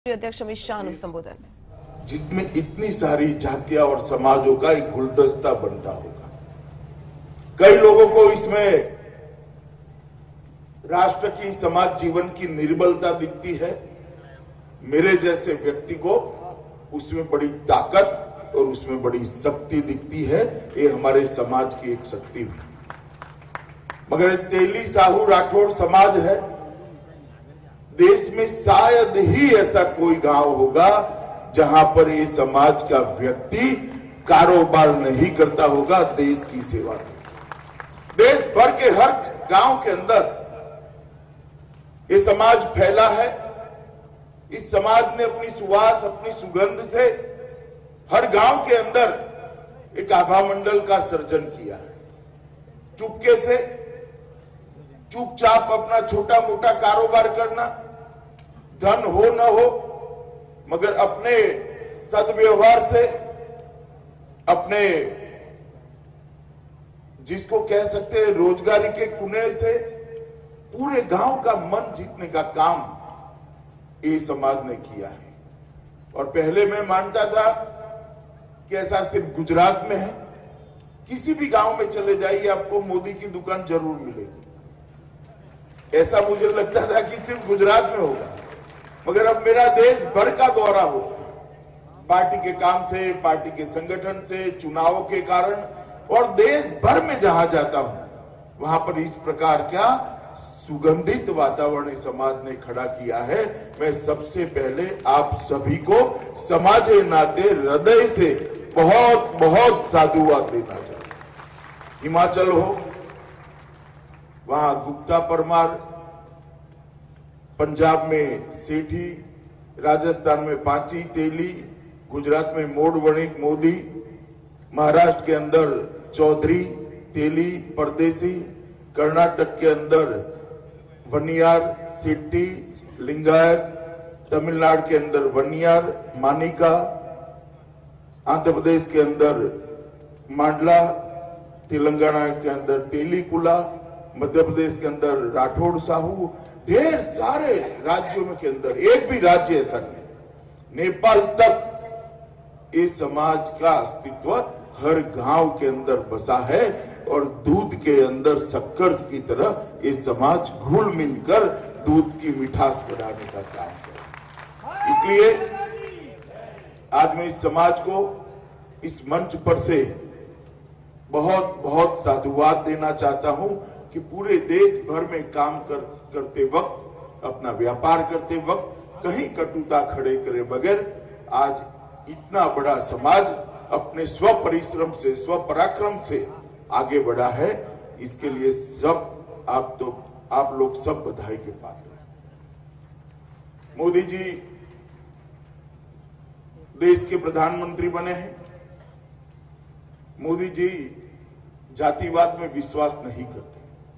अध्यक्ष अमित शाह ने संबोधन, जिसमें इतनी सारी जातियां और समाजों का एक गुलदस्ता बनता होगा। कई लोगों को इसमें राष्ट्र की, समाज जीवन की निर्बलता दिखती है। मेरे जैसे व्यक्ति को उसमें बड़ी ताकत और उसमें बड़ी शक्ति दिखती है। ये हमारे समाज की एक शक्ति है। मगर तेली साहू राठौड़ समाज है। देश में शायद ही ऐसा कोई गांव होगा जहां पर ये समाज का व्यक्ति कारोबार नहीं करता होगा, देश की सेवा करता। देश भर के हर गांव के अंदर ये समाज फैला है। इस समाज ने अपनी सुवास, अपनी सुगंध से हर गांव के अंदर एक आभा मंडल का सर्जन किया है। चुपके से, चुपचाप अपना छोटा मोटा कारोबार करना, धन हो न हो, मगर अपने सद्व्यवहार से, अपने जिसको कह सकते हैं रोजगारी के कुने से पूरे गांव का मन जीतने का काम ये समाज ने किया है। और पहले मैं मानता था कि ऐसा सिर्फ गुजरात में है। किसी भी गांव में चले जाइए, आपको मोदी की दुकान जरूर मिलेगी। ऐसा मुझे लगता था कि सिर्फ गुजरात में होगा, मगर अब मेरा देश भर का दौरा हो, पार्टी के काम से, पार्टी के संगठन से, चुनावों के कारण, और देश भर में जहां जाता हूं वहां पर इस प्रकार का सुगंधित वातावरण समाज ने खड़ा किया है। मैं सबसे पहले आप सभी को समाजे नाते हृदय से बहुत बहुत साधुवाद देना चाहता हूं। हिमाचल हो, वहां गुप्ता परमार, पंजाब में सेठी, राजस्थान में पांची तेली, गुजरात में मोड़ वणिक मोदी, महाराष्ट्र के अंदर चौधरी तेली परदेसी, कर्नाटक के अंदर वनियार सिट्टी लिंगायत, तमिलनाडु के अंदर वनियार मानिका, आंध्र प्रदेश के अंदर मांडला, तेलंगाना के अंदर तेलीकुला, मध्य प्रदेश के अंदर राठौड़ साहू, ढेर सारे राज्यों में के अंदर एक भी राज्य ऐसा नहीं। नेपाल तक इस समाज का अस्तित्व हर गांव के अंदर बसा है और दूध के अंदर शक्कर की तरह ये समाज घुल मिलकर दूध की मिठास बढ़ाने का काम करे। इसलिए आज मैं इस समाज को इस मंच पर से बहुत बहुत साधुवाद देना चाहता हूं कि पूरे देश भर में काम करते वक्त, अपना व्यापार करते वक्त कहीं कटुता खड़े करे बगैर आज इतना बड़ा समाज अपने स्व परिश्रम से, स्व पराक्रम से आगे बढ़ा है। इसके लिए सब आप लोग सब बधाई के पात्र हैं। मोदी जी देश के प्रधानमंत्री बने हैं। मोदी जी जातिवाद में विश्वास नहीं करते।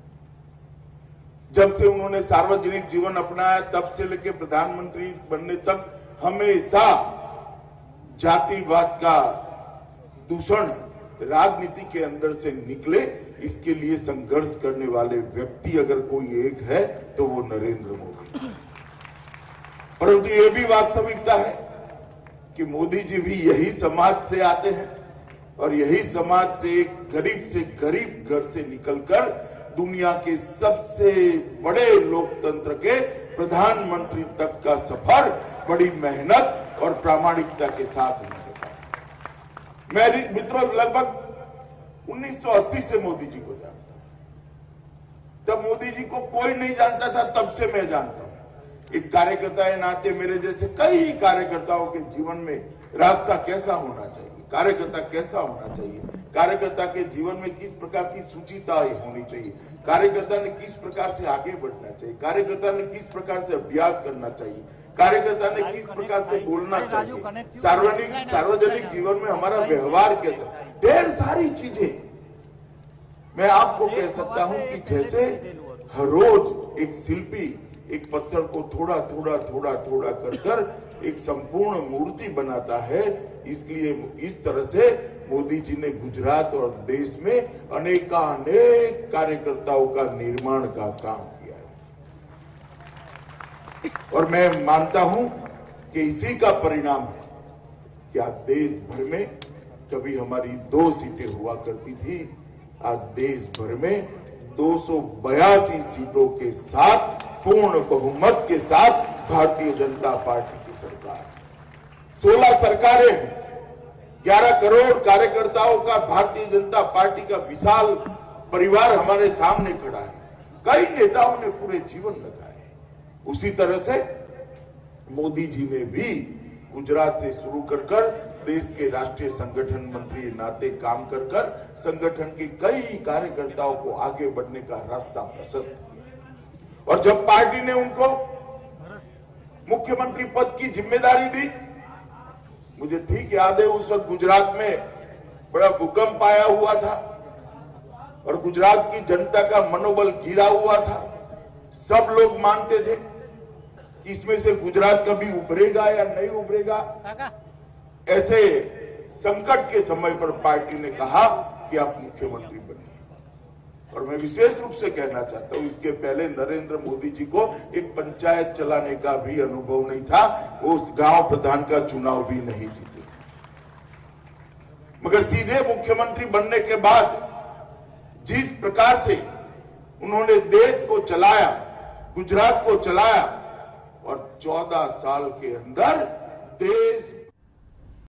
जब से उन्होंने सार्वजनिक जीवन अपनाया तब से लेकर प्रधानमंत्री बनने तक हमेशा जातिवाद का दूषण राजनीति के अंदर से निकले, इसके लिए संघर्ष करने वाले व्यक्ति अगर कोई एक है तो वो नरेंद्र मोदी। परंतु ये भी वास्तविकता है कि मोदी जी भी यही समाज से आते हैं और यही समाज से एक गरीब घर से निकलकर दुनिया के सबसे बड़े लोकतंत्र के प्रधानमंत्री तक का सफर बड़ी मेहनत और प्रामाणिकता के साथ उन्होंने किया। मैं मित्रों लगभग 1980 से मोदी जी को जानता हूं। तब मोदी जी को कोई नहीं जानता था, तब से मैं जानता हूं। एक कार्यकर्ता के नाते मेरे जैसे कई कार्यकर्ताओं के जीवन में रास्ता कैसा होना चाहिए, कार्यकर्ता कैसा होना चाहिए, कार्यकर्ता के जीवन में किस प्रकार की सुचिता होनी चाहिए, कार्यकर्ता ने किस प्रकार से आगे बढ़ना चाहिए, कार्यकर्ता ने किस प्रकार से अभ्यास करना चाहिए, कार्यकर्ता ने किस प्रकार से बोलना चाहिए, सार्वजनिक जीवन में हमारा व्यवहार कैसा, ढेर सारी चीजें मैं आपको कह सकता हूं कि जैसे हर रोज एक शिल्पी एक पत्थर को थोड़ा थोड़ा कर एक संपूर्ण मूर्ति बनाता है, इसलिए इस तरह से मोदी जी ने गुजरात और देश में अनेक कार्यकर्ताओं का निर्माण का काम किया है। और मैं मानता हूं कि इसी का परिणाम है कि आज देश भर में कभी हमारी 2 सीटें हुआ करती थी, आज देश भर में 282 सीटों के साथ पूर्ण बहुमत के साथ भारतीय जनता पार्टी की सरकार, 16 सरकारें हैं, 11 करोड़ कार्यकर्ताओं का भारतीय जनता पार्टी का विशाल परिवार हमारे सामने खड़ा है। कई नेताओं ने पूरे जीवन लगाए। उसी तरह से मोदी जी ने भी गुजरात से शुरू कर देश के राष्ट्रीय संगठन मंत्री नाते काम कर संगठन के कई कार्यकर्ताओं को आगे बढ़ने का रास्ता प्रशस्त किया। और जब पार्टी ने उनको मुख्यमंत्री पद की जिम्मेदारी दी, मुझे ठीक याद है उस वक्त गुजरात में बड़ा भूकंप आया हुआ था और गुजरात की जनता का मनोबल गिरा हुआ था। सब लोग मानते थे कि इसमें से गुजरात कभी उभरेगा या नहीं उभरेगा। ऐसे संकट के समय पर पार्टी ने कहा कि आप मुख्यमंत्री बनिए। और मैं विशेष रूप से कहना चाहता हूं, इसके पहले नरेंद्र मोदी जी को एक पंचायत चलाने का भी अनुभव नहीं था, वो गांव प्रधान का चुनाव भी नहीं जीते। मगर सीधे मुख्यमंत्री बनने के बाद जिस प्रकार से उन्होंने देश को चलाया, गुजरात को चलाया, और 14 साल के अंदर देश